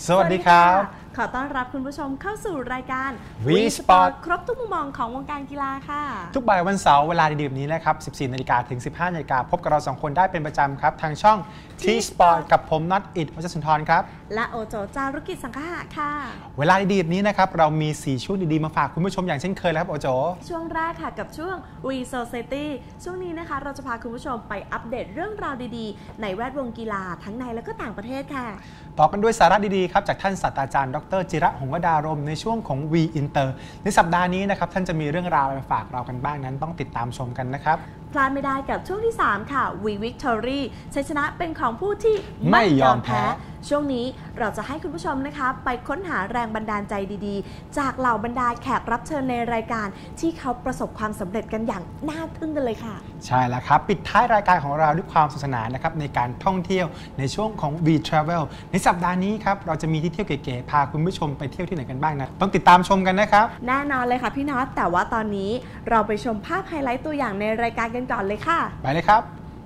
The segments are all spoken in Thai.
สวัสดีครับขอต้อนรับคุณผู้ชมเข้าสู่รายการ We Sport ครบทุกมุมมองของวงการกีฬาค่ะทุกบ่ายวันเสาร์เวลาดีๆแบบนี้นะครับ 14 นาฬิกาถึง 15 นาฬิกาพบกับเรา 2 คนได้เป็นประจำครับทางช่อง T Sport กับผมน็อตอิทวัชสุนทรครับและโอโจจารุกิจสังฆะค่ะเวลาดีๆแบบนี้นะครับเรามี4ช่วงดีๆมาฝากคุณผู้ชมอย่างเช่นเคยแล้วครับโอโจช่วงแรกค่ะกับช่วง We Society ช่วงนี้นะคะเราจะพาคุณผู้ชมไปอัปเดตเรื่องราวดีๆในแวดวงกีฬาทั้งในและก็ต่างประเทศค่ะต่อกันด้วยสาระดีๆครับจากท่านศาสตราจารย์ดรจิระหงส์วดารมในช่วงของ We Inter ในสัปดาห์นี้นะครับท่านจะมีเรื่องราวมาฝากเรากันบ้างนั้นต้องติดตามชมกันนะครับพลาดไม่ได้กับช่วงที่3ค่ะ We Victory ชัยชนะเป็นของผู้ที่ไม่ยอมแพ้ช่วงนี้เราจะให้คุณผู้ชมนะคะไปค้นหาแรงบันดาลใจดีๆจากเหล่าบรรดาแขกรับเชิญในรายการที่เขาประสบความสำเร็จกันอย่างน่าทึ่งกันเลยค่ะใช่แล้วครับปิดท้ายรายการของเราด้วยความสนุกสนานนะครับในการท่องเที่ยวในช่วงของ We Travel ในสัปดาห์นี้ครับเราจะมีที่เที่ยวเก๋ๆพาคุณผู้ชมไปเที่ยวที่ไหนกันบ้างนะต้องติดตามชมกันนะครับแน่นอนเลยค่ะพี่น็อตแต่ว่าตอนนี้เราไปชมภาพไฮไลท์ตัวอย่างในรายการกันก่อนเลยค่ะไปเลยครับ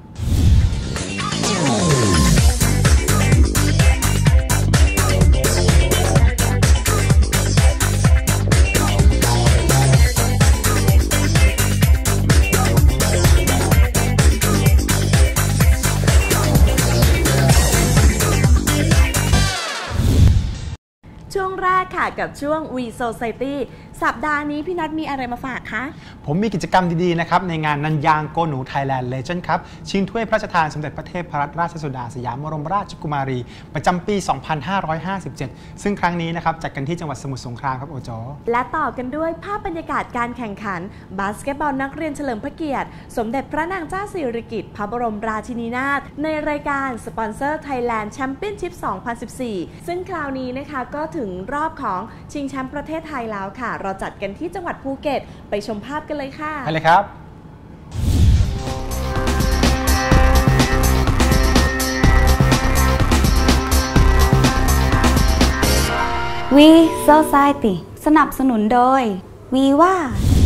ช่วงแรกค่ะกับช่วง We Society สัปดาห์นี้พี่นัทมีอะไรมาฝากคะผมมีกิจกรรมดีๆนะครับในงานนันยางโกหนูไทยแลนด์เลเจนด์ครับชิงถ้วยพระราชทานสมเด็จพระเทพรัตนราชสุดาสยามบรมราชกุมารีประจำปี 2557 ซึ่งครั้งนี้นะครับจัดกันที่จังหวัดสมุทรสงครามครับโอโจและต่อกันด้วยภาพบรรยากาศการแข่งขันบาสเกตบอลนักเรียนเฉลิมพระเกียรติสมเด็จพระนางเจ้าสิริกิติ์พระบรมราชินีนาถในรายการสปอนเซอร์ไทยแลนด์แชมเปี้ยนชิพ 2014 ซึ่งคราวนี้นะคะก็ถึงรอบของชิงแชมป์ประเทศไทยแล้วค่ะเราจัดกันที่จังหวัดภูเก็ตไปชมภาพกันเลยค่ะไปเลยครับ We Society สนับสนุนโดย Viva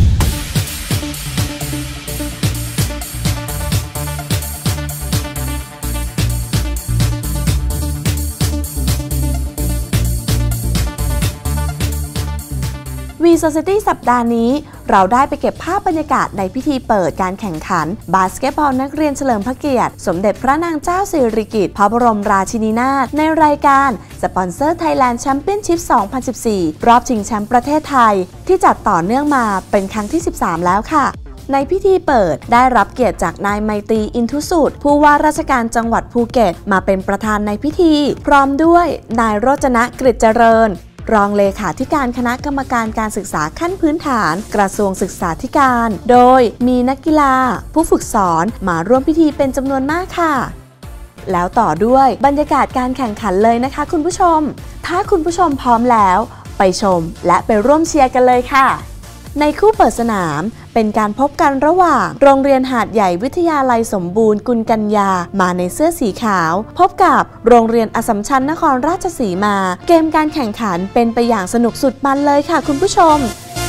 We Society สัปดาห์นี้เราได้ไปเก็บภาพบรรยากาศในพิธีเปิดการแข่งขันบาสเกตบอลนักเรียนเฉลิมพระเกียรติสมเด็จพระนางเจ้าสิริกิติ์พระบรมราชินีนาถในรายการสปอนเซอร์ไทยแลนด์แชมเปี้ยนชิพ 2014 รอบชิงแชมป์ประเทศไทยที่จัดต่อเนื่องมาเป็นครั้งที่ 13 แล้วค่ะในพิธีเปิดได้รับเกียรติจากนายไมตรีอินทุสุดผู้ว่าราชการจังหวัดภูเก็ตมาเป็นประธานในพิธีพร้อมด้วยนายโรจนะกฤษเจริญรองเลขาธิการคณะกรรมการการศึกษาขั้นพื้นฐานกระทรวงศึกษาธิการโดยมีนักกีฬาผู้ฝึกสอนมาร่วมพิธีเป็นจำนวนมากค่ะแล้วต่อด้วยบรรยากาศการแข่งขันเลยนะคะคุณผู้ชมถ้าคุณผู้ชมพร้อมแล้วไปชมและไปร่วมเชียร์กันเลยค่ะในคู่เปิดสนามเป็นการพบกันระหว่างโรงเรียนหาดใหญ่วิทยาลัยสมบูรณ์กุลกัญญามาในเสื้อสีขาวพบกับโรงเรียนอัสสัมชัญนครราชสีมาเกมการแข่งขันเป็นไปอย่างสนุกสุดมันเลยค่ะคุณผู้ชม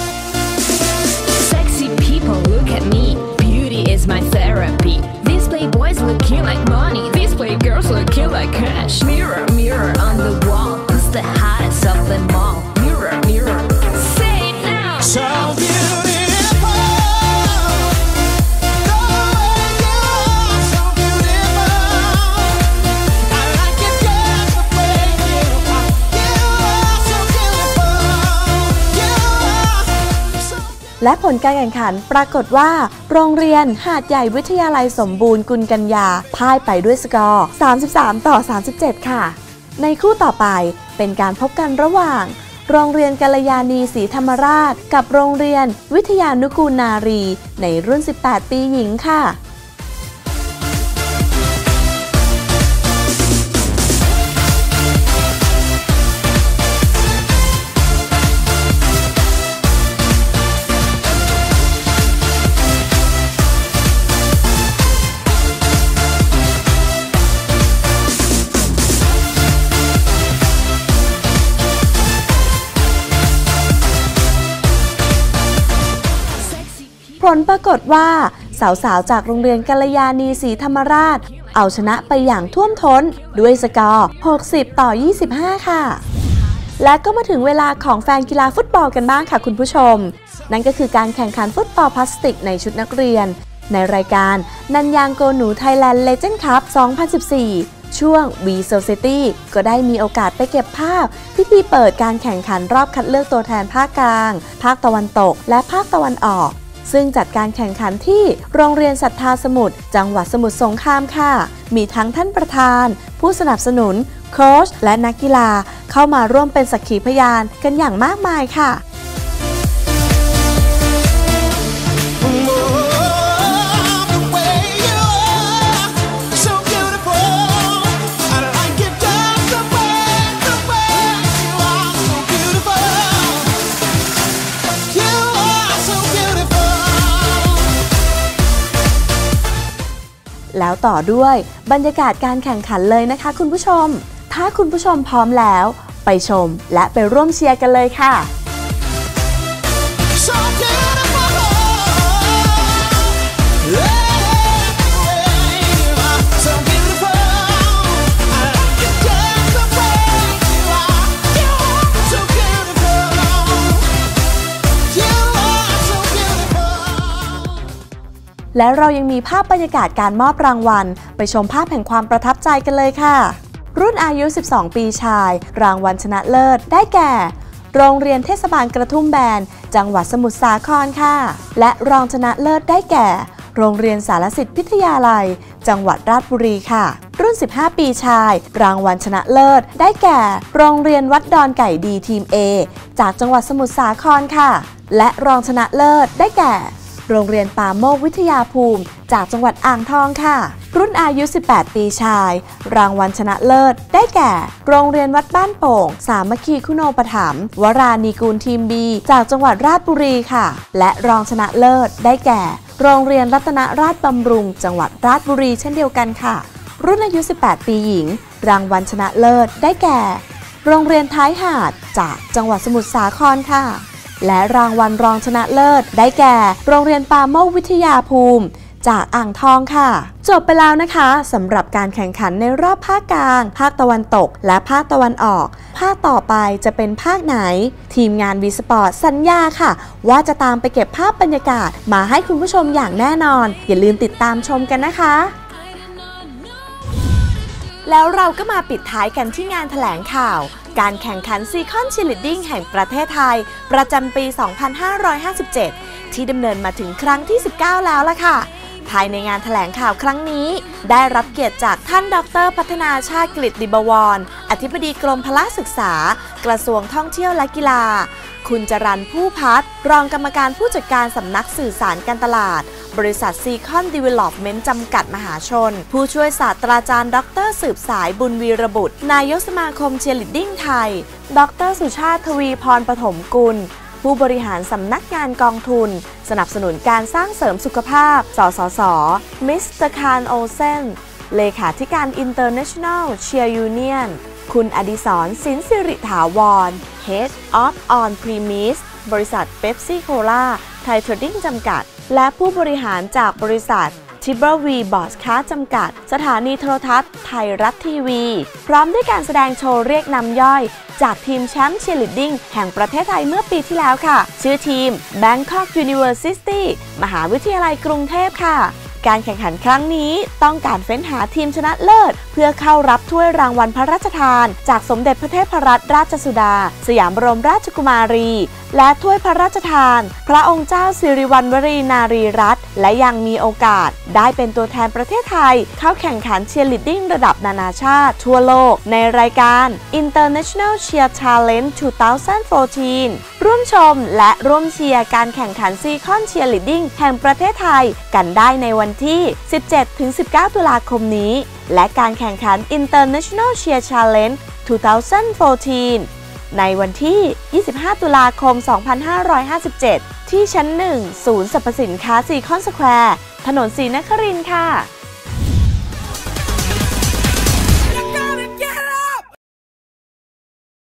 Sexy people look at me Beauty is my therapy These playboys looking like money These playgirls looking like cash Mirror, mirror on the wall Who's the hottest of them all Mirror, mirror Say it now So beautiful และผลการแข่งขันปรากฏว่าโรงเรียนหาดใหญ่วิทยาลัยสมบูรณ์กุลกัญญาพ่ายไปด้วยสกอร์ 33-37 ค่ะในคู่ต่อไปเป็นการพบกันระหว่างโรงเรียนกัลยาณีศรีธรรมราชกับโรงเรียนวิทยานุกูลนารีในรุ่น 18 ปีหญิงค่ะผลปรากฏว่าสาวๆจากโรงเรียนกัลยาณีศรีธรรมราชเอาชนะไปอย่างท่วมท้นด้วยสกอร์ 60-25 ค่ะ และก็มาถึงเวลาของแฟนกีฬาฟุตบอลกันบ้างค่ะคุณผู้ชมนั่นก็คือการแข่งขันฟุตบอลพลาสติกในชุดนักเรียนในรายการนันยางโกหนูไทยแลนด์เลเจนด์คัพ 2014 ช่วง V Society ก็ได้มีโอกาสไปเก็บภาพพิธีเปิดการแข่งขันรอบคัดเลือกตัวแทนภาคกลางภาคตะวันตกและภาคตะวันออกซึ่งจัดการแข่งขันที่โรงเรียนศรัทธาสมุทรจังหวัดสมุทรสงครามค่ะมีทั้งท่านประธานผู้สนับสนุนโค้ชและนักกีฬาเข้ามาร่วมเป็นสักขีพยานกันอย่างมากมายค่ะแล้วต่อด้วยบรรยากาศการแข่งขันเลยนะคะคุณผู้ชมถ้าคุณผู้ชมพร้อมแล้วไปชมและไปร่วมเชียร์กันเลยค่ะและเรายังมีภาพบรรยากาศการมอบรางวัลไปชมภาพแห่งความประทับใจกันเลยค่ะรุ่นอายุ 12 ปีชายรางวัลชนะเลิศได้แก่โรงเรียนเทศบาลกระทุ่มแบนจังหวัดสมุทรสาครค่ะและรองชนะเลิศได้แก่โรงเรียนสารสิทธิพิทยาลัยจังหวัดราชบุรีค่ะรุ่น 15 ปีชายรางวัลชนะเลิศได้แก่โรงเรียนวัดดอนไก่ดีทีม A จากจังหวัดสมุทรสาครค่ะและรองชนะเลิศได้แก่โรงเรียนป่าโมกวิทยาภูมิจากจังหวัดอ่างทองค่ะรุ่นอายุ 18 ปีชายรางวัลชนะเลิศได้แก่โรงเรียนวัดบ้านโป่งสามัคคีคุณูปถัมภ์วรานีกูลทีม B จากจังหวัดราชบุรีค่ะและรองชนะเลิศได้แก่โรงเรียนรัตนราชบำรุงจังหวัดราชบุรีเช่นเดียวกันค่ะรุ่นอายุ 18 ปีหญิงรางวัลชนะเลิศได้แก่โรงเรียนท้ายหาดจากจังหวัดสมุทรสาครค่ะและรางวัลรองชนะเลิศได้แก่โรงเรียนป่าโมกวิทยาภูมิจากอ่างทองค่ะจบไปแล้วนะคะสำหรับการแข่งขันในรอบภาคกลางภาคตะวันตกและภาคตะวันออกภาคต่อไปจะเป็นภาคไหนทีมงาน V Sport สัญญาค่ะว่าจะตามไปเก็บภาพบรรยากาศมาให้คุณผู้ชมอย่างแน่นอนอย่าลืมติดตามชมกันนะคะแล้วเราก็มาปิดท้ายกันที่งานแถลงข่าวการแข่งขันซีคอนชีลิดดิ้งแห่งประเทศไทยประจำปี 2557 ที่ดำเนินมาถึงครั้งที่ 19 แล้วล่ะค่ะภายในงานแถลงข่าวครั้งนี้ได้รับเกียรติจากท่านดร.พัฒนาชาติกฤษดิบวรอธิบดีกรมพละศึกษากระทรวงท่องเที่ยวและกีฬาคุณจรัญผู้พัฒน์รองกรรมการผู้จัดการสำนักสื่อสารการตลาดบริษัทซีคอนดีเวล็อปเมนต์จำกัดมหาชนผู้ช่วยศาสตราจารย์ดร.สืบสายบุญวีรบุตรนายกสมาคมเชียร์ลีดดิ้งไทยดร.สุชาติทวีพรปฐมกุลผู้บริหารสำนักงานกองทุนสนับสนุนการสร้างเสริมสุขภาพสสส.มิสเตอร์คาร์นโอเซนเลขาธิการ International Cheer Union คุณอดิศรสินสิริถาวร Head of On Premise บริษัทเป๊ปซี่โคลาไทยเทรดดิ้งจำกัดและผู้บริหารจากบริษัททิเบอร์วีบอสค้าจำกัดสถานีโทรทัศน์ไทยรัฐทีวีพร้อมด้วยการแสดงโชว์เรียกนำย่อยจากทีมแชมป์เชียร์ลีดดิ้งแห่งประเทศไทยเมื่อปีที่แล้วค่ะชื่อทีม Bangkok University มหาวิทยาลัยกรุงเทพค่ะการแข่งขันครั้งนี้ต้องการเฟ้นหาทีมชนะเลิศเพื่อเข้ารับถ้วยรางวัลพระราชทานจากสมเด็จพระเทพรัตนราชสุดาสยามบรมราชกุมารีและถ้วยพระราชทานพระองค์เจ้าสิริวัณวรีนารีรัตน์และยังมีโอกาสได้เป็นตัวแทนประเทศไทยเข้าแข่งขันเชียร์ลีดดิ้งระดับนานาชาติทั่วโลกในรายการ International Cheer Challenge 2014 ร่วมชมและร่วมเชียร์การแข่งขันซีคอนเชียร์ลีดดิ้งแห่งประเทศไทยกันได้ในวันที่ 17-19 ตุลาคมนี้และการแข่งขัน International Cheer Challenge 2014 ในวันที่ 25 ตุลาคม 2557 ที่ชั้น 1 ศูนย์สรรพสินค้าซีคอนสแควร์ถนนศรีนครินทร์ค่ะ